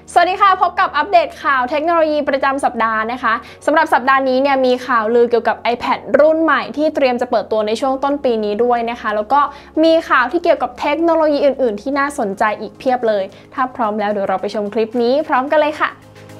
สวัสดีค่ะพบกับอัปเดตข่าวเทคโนโลยีประจำสัปดาห์นะคะสำหรับสัปดาห์นี้เนี่ยมีข่าวลือเกี่ยวกับ iPad รุ่นใหม่ที่เตรียมจะเปิดตัวในช่วงต้นปีนี้ด้วยนะคะแล้วก็มีข่าวที่เกี่ยวกับเทคโนโลยีอื่นๆที่น่าสนใจอีกเพียบเลยถ้าพร้อมแล้วเดี๋ยวเราไปชมคลิปนี้พร้อมกันเลยค่ะ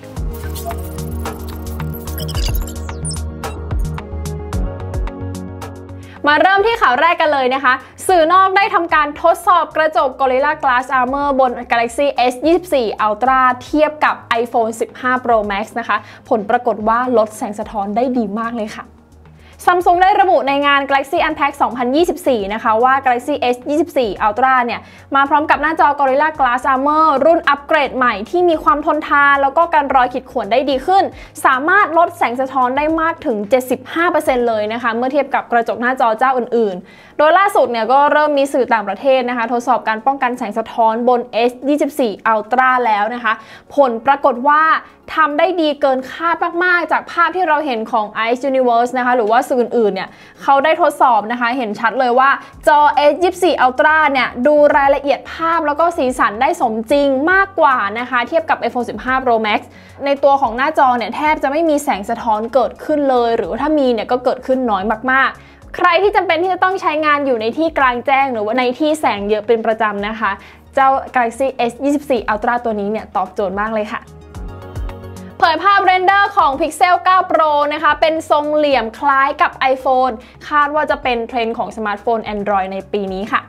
มาเริ่มที่ข่าวแรกกันเลยนะคะสื่อนอกได้ทำการทดสอบกระจก Gorilla Glass Armor บน Galaxy S24 Ultra เทียบกับ iPhone 15 Pro Max นะคะผลปรากฏว่าลดแสงสะท้อนได้ดีมากเลยค่ะSamsung ได้ระบุในงาน Galaxy Unpack 2024 นะคะว่า Galaxy S24 Ultra เนี่ยมาพร้อมกับหน้าจอ Gorilla Glass Armor รุ่นอัปเกรดใหม่ที่มีความทนทานแล้วก็การรอยขีดข่วนได้ดีขึ้นสามารถลดแสงสะท้อนได้มากถึง 75% เลยนะคะเมื่อเทียบกับกระจกหน้าจอเจ้าอื่นๆโดยล่าสุดเนี่ยก็เริ่มมีสื่อต่างประเทศนะคะทดสอบการป้องกันแสงสะท้อนบน S24 Ultra แล้วนะคะผลปรากฏว่าทำได้ดีเกินคาดมากๆจากภาพที่เราเห็นของ Ice Universe นะคะหรือว่าสื่ออื่นๆเนี่ยเขาได้ทดสอบนะคะเห็นชัดเลยว่าจอ S24 Ultra เนี่ยดูรายละเอียดภาพแล้วก็สีสันได้สมจริงมากกว่านะคะเทียบกับ iPhone 15 Pro Max ในตัวของหน้าจอเนี่ยแทบจะไม่มีแสงสะท้อนเกิดขึ้นเลยหรือว่าถ้ามีเนี่ยก็เกิดขึ้นน้อยมากๆใครที่จำเป็นที่จะต้องใช้งานอยู่ในที่กลางแจ้งหรือว่าในที่แสงเยอะเป็นประจำนะคะเจ้า Galaxy S24 Ultra ตัวนี้เนี่ยตอบโจทย์มากเลยค่ะเผยภาพเรนเดอร์ของ Pixel 9 Pro นะคะเป็นทรงเหลี่ยมคล้ายกับ iPhone คาดว่าจะเป็นเทรนด์ของสมาร์ทโฟน Android ในปีนี้ค่ะ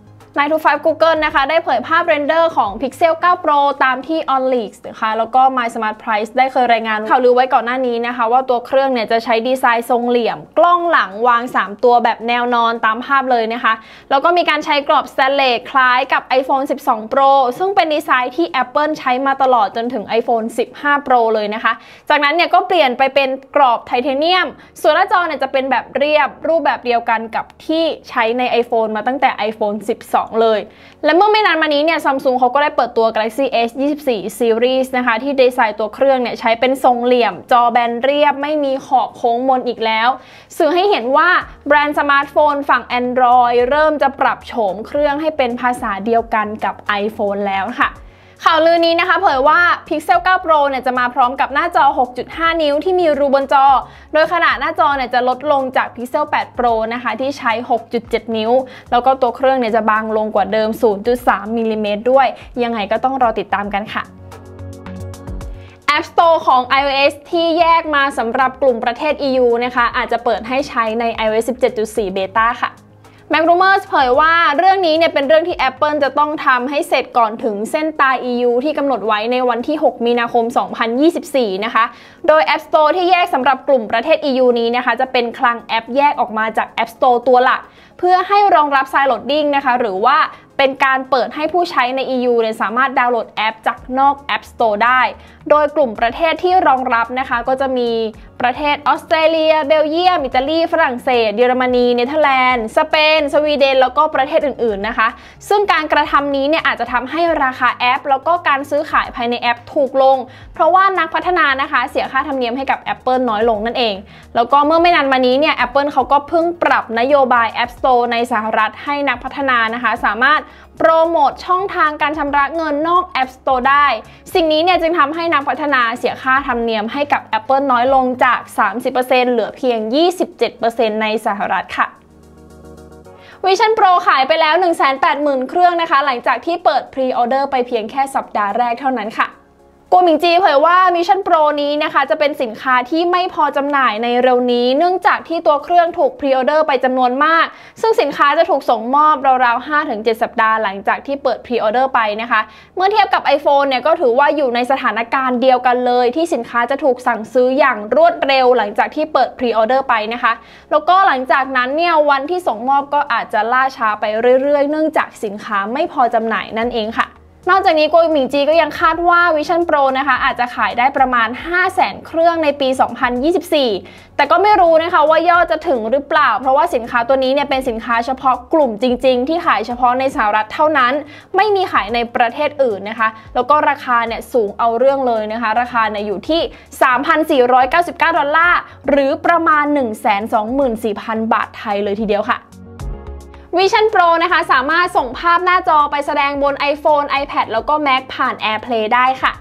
9to5 Google นะคะได้เผยภาพเรนเดอร์ของ Pixel 9 Pro ตามที่ OnLeaks นะคะแล้วก็ My Smart Price ได้เคยรายงานข่าวลือไว้ก่อนหน้านี้นะคะว่าตัวเครื่องเนี่ยจะใช้ดีไซน์ทรงเหลี่ยมกล้องหลังวาง3ตัวแบบแนวนอนตามภาพเลยนะคะแล้วก็มีการใช้กรอบสแตนเลสคล้ายกับ iPhone 12 Pro ซึ่งเป็นดีไซน์ที่ Apple ใช้มาตลอดจนถึง iPhone 15 Pro เลยนะคะจากนั้นเนี่ยก็เปลี่ยนไปเป็นกรอบไทเทเนียมส่วนหน้าจอเนี่ยจะเป็นแบบเรียบรูปแบบเดียวกันกับที่ใช้ใน iPhone มาตั้งแต่ iPhone 12 เลยและเมื่อไม่นานมานี้เนี่ย Samsung เขาก็ได้เปิดตัว Galaxy S24 Series นะคะที่ดีไซน์ตัวเครื่องเนี่ยใช้เป็นทรงเหลี่ยมจอแบนเรียบไม่มีขอบโค้งมนอีกแล้วสื่อให้เห็นว่าแบรนด์สมาร์ทโฟนฝั่ง Android เริ่มจะปรับโฉมเครื่องให้เป็นภาษาเดียวกันกับ iPhone แล้วค่ะข่าวลือนี้นะคะเผยว่า Pixel 9 Pro เนี่ยจะมาพร้อมกับหน้าจอ 6.5 นิ้วที่มีรูบนจอโดยขนาดหน้าจอเนี่ยจะลดลงจาก Pixel 8 Pro นะคะที่ใช้ 6.7 นิ้วแล้วก็ตัวเครื่องเนี่ยจะบางลงกว่าเดิม 0.3 มิลลิเมตรด้วยยังไงก็ต้องรอติดตามกันค่ะ App Store ของ iOS ที่แยกมาสำหรับกลุ่มประเทศ EU นะคะอาจจะเปิดให้ใช้ใน iOS 17.4 Beta ค่ะMacRumors เผยว่าเรื่องนี้เนี่ยเป็นเรื่องที่ Apple จะต้องทำให้เสร็จก่อนถึงเส้นตาย EU ที่กำหนดไว้ในวันที่ 6 มีนาคม 2024 นะคะโดย App Store ที่แยกสำหรับกลุ่มประเทศ EU นี้นะคะจะเป็นคลังแอปแยกออกมาจาก App Store ตัวหลักเพื่อให้รองรับ Side Loading นะคะหรือว่าเป็นการเปิดให้ผู้ใช้ใน EU เนี่ยสามารถดาวน์โหลดแอปจากนอก App Store ได้โดยกลุ่มประเทศที่รองรับนะคะก็จะมีประเทศออสเตรเลียเบลเยียมอิตาลีฝรั่งเศสเยอรมนีเนเธอร์แลนด์สเปนสวีเดนแล้วก็ประเทศอื่นๆนะคะซึ่งการกระทำนี้เนี่ยอาจจะทำให้ราคาแอปแล้วก็การซื้อขายภายในแอปถูกลงเพราะว่านักพัฒนานะคะเสียค่าธรรมเนียมให้กับ Apple น้อยลงนั่นเองแล้วก็เมื่อไม่นานมานี้เนี่ย Apple เขาก็เพิ่งปรับนโยบาย App Store ในสหรัฐให้นักพัฒนานะคะสามารถโปรโมทช่องทางการชำระเงินนอก App Store ได้สิ่งนี้เนี่ยจึงทำให้นักพัฒนาเสียค่าธรรมเนียมให้กับ Apple น้อยลงจาก 30% เหลือเพียง 27% ในสหรัฐค่ะ Vision Pro ขายไปแล้ว 180,000 เครื่องนะคะหลังจากที่เปิดพรีออเดอร์ไปเพียงแค่สัปดาห์แรกเท่านั้นค่ะกัวหมิงจีเผยว่า Vision Pro นี้นะคะจะเป็นสินค้าที่ไม่พอจำหน่ายในเร็วนี้เนื่องจากที่ตัวเครื่องถูกพรีออเดอร์ไปจำนวนมากซึ่งสินค้าจะถูกส่งมอบราวๆ 5-7 สัปดาห์หลังจากที่เปิดพรีออเดอร์ไปนะคะเมื่อเทียบกับ iPhone เนี่ยก็ถือว่าอยู่ในสถานการณ์เดียวกันเลยที่สินค้าจะถูกสั่งซื้ออย่างรวดเร็วหลังจากที่เปิดพรีออเดอร์ไปนะคะแล้วก็หลังจากนั้นเนี่ยวันที่ส่งมอบก็อาจจะล่าช้าไปเรื่อยๆเนื่องจากสินค้าไม่พอจำหน่ายนั่นเองค่ะนอกจากนี้กัวหมิงจีก็ยังคาดว่า Vision Pro นะคะอาจจะขายได้ประมาณ 500,000 เครื่องในปี 2024 แต่ก็ไม่รู้นะคะว่ายอดจะถึงหรือเปล่าเพราะว่าสินค้าตัวนี้เนี่ยเป็นสินค้าเฉพาะกลุ่มจริงๆที่ขายเฉพาะในสหรัฐเท่านั้นไม่มีขายในประเทศอื่นนะคะแล้วก็ราคาเนี่ยสูงเอาเรื่องเลยนะคะราคาเนี่ยอยู่ที่ 3,499 ดอลลาร์หรือประมาณ 124,000 บาทไทยเลยทีเดียวค่ะ Vision Pro นะคะสามารถส่งภาพหน้าจอไปแสดงบน iPhone, iPad แล้วก็ Mac ผ่าน AirPlay ได้ค่ะ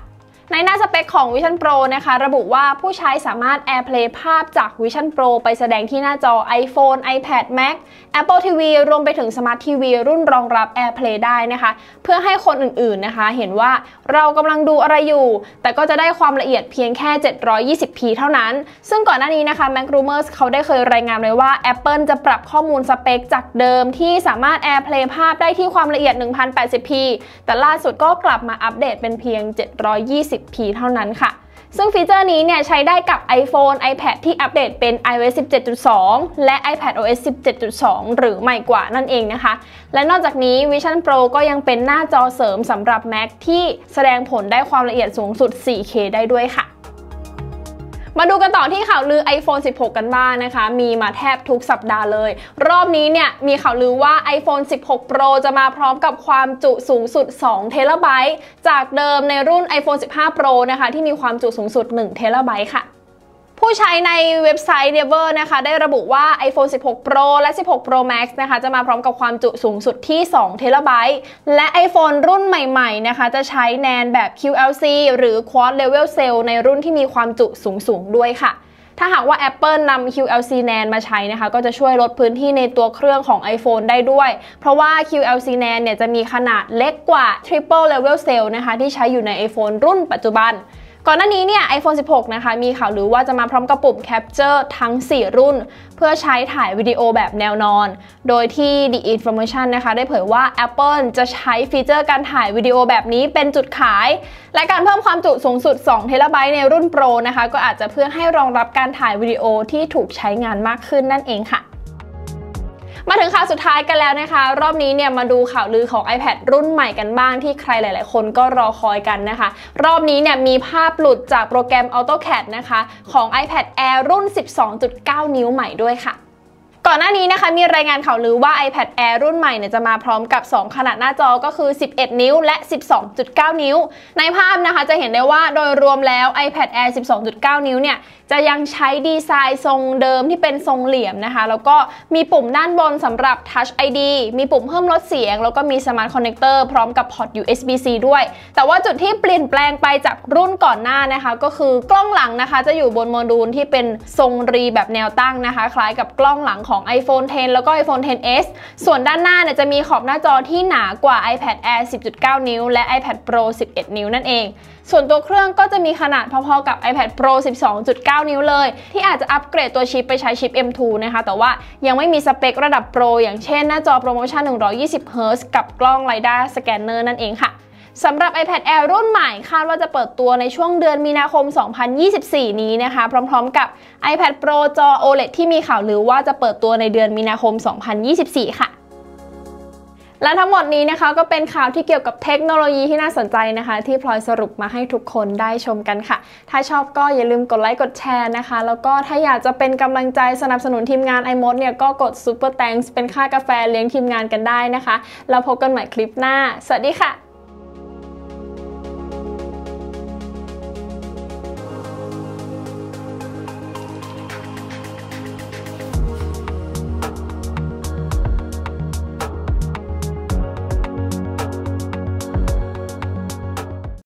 ในหน้าสเปคของ Vision Pro นะคะระบุว่าผู้ใช้สามารถ AirPlay ภาพจาก Vision Pro ไปแสดงที่หน้าจอ iPhone, iPad, Mac, Apple TV รวมไปถึง Smart TV รุ่นรองรับ AirPlay ได้นะคะเพื่อให้คนอื่นๆนะคะเห็นว่าเรากำลังดูอะไรอยู่แต่ก็จะได้ความละเอียดเพียงแค่ 720p เท่านั้นซึ่งก่อนหน้านี้นะคะ Mac Rumors เขาได้เคยรายงานไว้ว่า Apple จะปรับข้อมูลสเปคจากเดิมที่สามารถ AirPlay ภาพได้ที่ความละเอียด 1080p แต่ล่าสุดก็กลับมาอัปเดตเป็นเพียง 720p เท่านั้นค่ะซึ่งฟีเจอร์นี้เนี่ยใช้ได้กับ iPhone, iPad ที่อัปเดตเป็น iOS 17.2 และ iPadOS 17.2 หรือใหม่กว่านั่นเองนะคะและนอกจากนี้ Vision Pro ก็ยังเป็นหน้าจอเสริมสำหรับ Mac ที่แสดงผลได้ความละเอียดสูงสุด 4K ได้ด้วยค่ะมาดูกันต่อที่ข่าวลือ iPhone 16 กันบ้างนะคะมีมาแทบทุกสัปดาห์เลยรอบนี้เนี่ยมีข่าวลือว่า iPhone 16 Pro จะมาพร้อมกับความจุสูงสุด2 เทราไบต์จากเดิมในรุ่น iPhone 15 Pro นะคะที่มีความจุสูงสุด1 เทราไบต์ค่ะผู้ใช้ในเว็บไซต์ Naver นะคะได้ระบุว่า iPhone 16 Pro และ 16 Pro Max นะคะจะมาพร้อมกับความจุสูงสุดที่2 เทราไบต์และ iPhone รุ่นใหม่ๆนะคะจะใช้ NAND แบบ QLC หรือ Quad Level Cell ในรุ่นที่มีความจุสูงด้วยค่ะถ้าหากว่า Apple นำ QLC NAND มาใช้นะคะก็จะช่วยลดพื้นที่ในตัวเครื่องของ iPhone ได้ด้วยเพราะว่า QLC NAND เนี่ยจะมีขนาดเล็กกว่า Triple Level Cell นะคะที่ใช้อยู่ใน iPhone รุ่นปัจจุบันก่อนหน้านี้เนี่ย iPhone 16 นะคะมีข่าวลือว่าจะมาพร้อมกับปุ่ม Capture ทั้ง 4 รุ่นเพื่อใช้ถ่ายวิดีโอแบบแนวนอนโดยที่ The Information นะคะได้เผยว่า Apple จะใช้ฟีเจอร์การถ่ายวิดีโอแบบนี้เป็นจุดขายและการเพิ่มความจุสูงสุด2 เทราไบต์ในรุ่น Pro นะคะก็อาจจะเพื่อให้รองรับการถ่ายวิดีโอที่ถูกใช้งานมากขึ้นนั่นเองค่ะมาถึงข่าวสุดท้ายกันแล้วนะคะรอบนี้เนี่ยมาดูข่าวลือของ iPad รุ่นใหม่กันบ้างที่ใครหลายๆคนก็รอคอยกันนะคะรอบนี้เนี่ยมีภาพหลุดจากโปรแกรม AutoCAD นะคะของ iPad Air รุ่น 12.9 นิ้วใหม่ด้วยค่ะก่อนหน้านี้นะคะมีรายงานข่าวลือว่า iPad Air รุ่นใหม่เนี่ยจะมาพร้อมกับ2ขนาดหน้าจอก็คือ11 นิ้วและ 12.9 นิ้วในภาพนะคะจะเห็นได้ว่าโดยรวมแล้ว iPad Air 12.9 นิ้วเนี่ยจะยังใช้ดีไซน์ทรงเดิมที่เป็นทรงเหลี่ยมนะคะแล้วก็มีปุ่มด้านบนสำหรับ Touch ID มีปุ่มเพิ่มลดเสียงแล้วก็มี Smart Connector พร้อมกับพอร์ต USB-C ด้วยแต่ว่าจุดที่เปลี่ยนแปลงไปจากรุ่นก่อนหน้านะคะก็คือกล้องหลังนะคะจะอยู่บนโมดูลที่เป็นทรงรีแบบแนวตั้งนะคะคล้ายกับกล้องหลังของ iPhone 10 แล้วก็ iPhone XS ส่วนด้านหน้าเนี่ยจะมีขอบหน้าจอที่หนากว่า iPad Air 10.9 นิ้วและ iPad Pro 11 นิ้วนั่นเองส่วนตัวเครื่องก็จะมีขนาดพอๆกับ iPad Pro 12.9 นิ้วเลยที่อาจจะอัปเกรดตัวชิปไปใช้ชิป M2 นะคะแต่ว่ายังไม่มีสเปคระดับโปรอย่างเช่นหน้าจอโปรโมชั่น 120Hz กับกล้อง LiDAR Scanner นั่นเองค่ะสำหรับ iPad Air รุ่นใหม่คาดว่าจะเปิดตัวในช่วงเดือนมีนาคม 2024 นี้นะคะพร้อมๆกับ iPad Pro จอ OLED ที่มีข่าวลือว่าจะเปิดตัวในเดือนมีนาคม 2024 ค่ะและทั้งหมดนี้นะคะก็เป็นข่าวที่เกี่ยวกับเทคโนโลยีที่น่าสนใจนะคะที่พลอยสรุปมาให้ทุกคนได้ชมกันค่ะถ้าชอบก็อย่าลืมกดไลค์กดแชร์นะคะแล้วก็ถ้าอยากจะเป็นกำลังใจสนับสนุนทีมงาน iMod เนี่ยก็กด Super Thanks เป็นค่ากาแฟเลี้ยงทีมงานกันได้นะคะแล้วพบกันใหม่คลิปหน้าสวัสดีค่ะ